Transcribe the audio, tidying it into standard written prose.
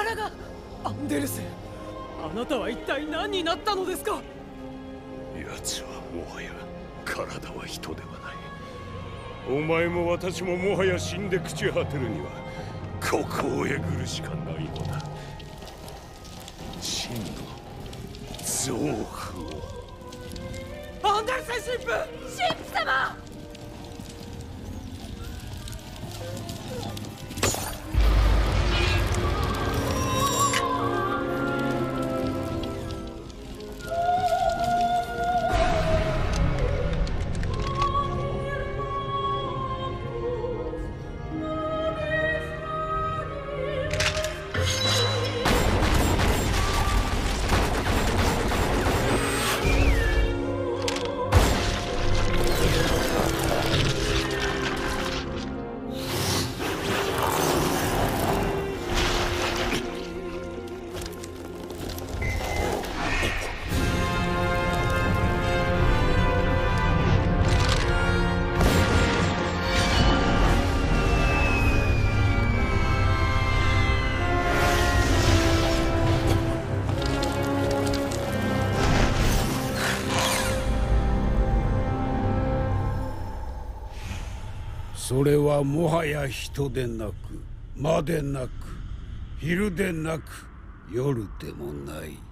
力が。アンデルセン、あなたは一体何になったのですか？ 奴はもはや体は人ではない。お前も私ももはや死んで朽ち果てるにはここをえぐるしかないのだ。真の臓腑を。 アンデルセン神父！神父様！ それはもはや人でなく魔でなく昼でなく夜でもない。